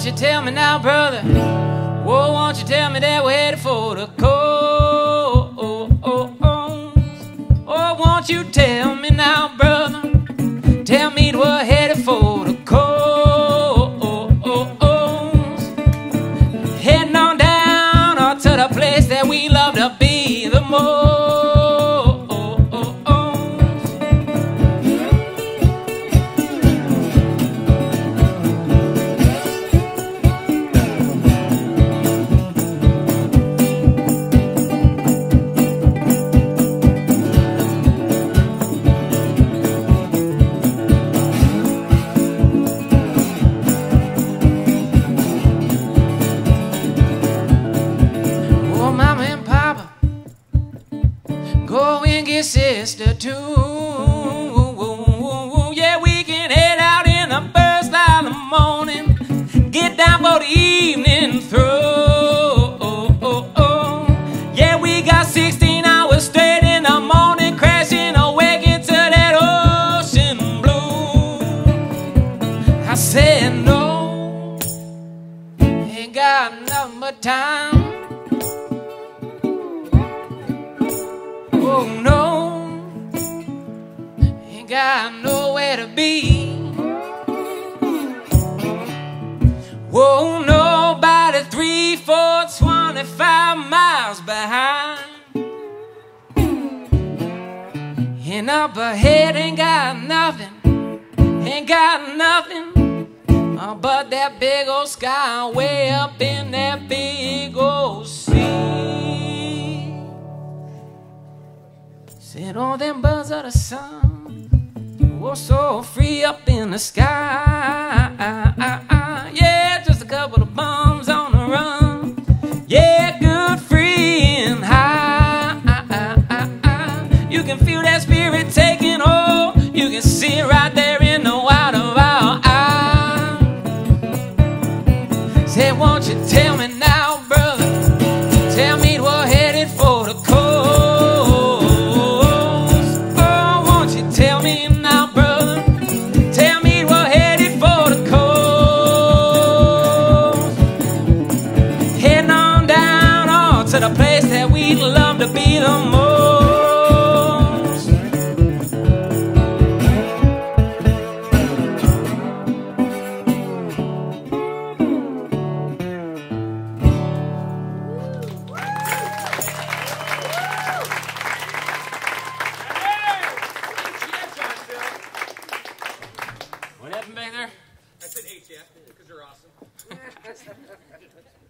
you tell me now, brother? Whoa, won't you tell me that we're headed for the coast? Oh, won't you tell me now, brother? Tell me that we're headed for the coast. Heading on down to the place that we love to be the most. Go and get sister too. Yeah, we can head out in the first light of the morning, get down for the evening through. Yeah, we got 16 hours straight in the morning, crashing awake into that ocean blue. I said no, ain't got nothing but time. Oh no, ain't got nowhere to be. Whoa, nobody 3, 4, 25 miles behind. And up ahead ain't got nothing, but that big old sky way up in that big old sea. Said all them birds of the sun were so free up in the sky. Yeah, just a couple of bums on the run. Yeah, good, free and high. You can feel that spirit taking hold. You can see it right there in the white of our eyes. Said, won't you tell me now, brother? Tell me we're headed for the coast. The place that we'd love to be the most. What happened back there? I said HF because you're awesome.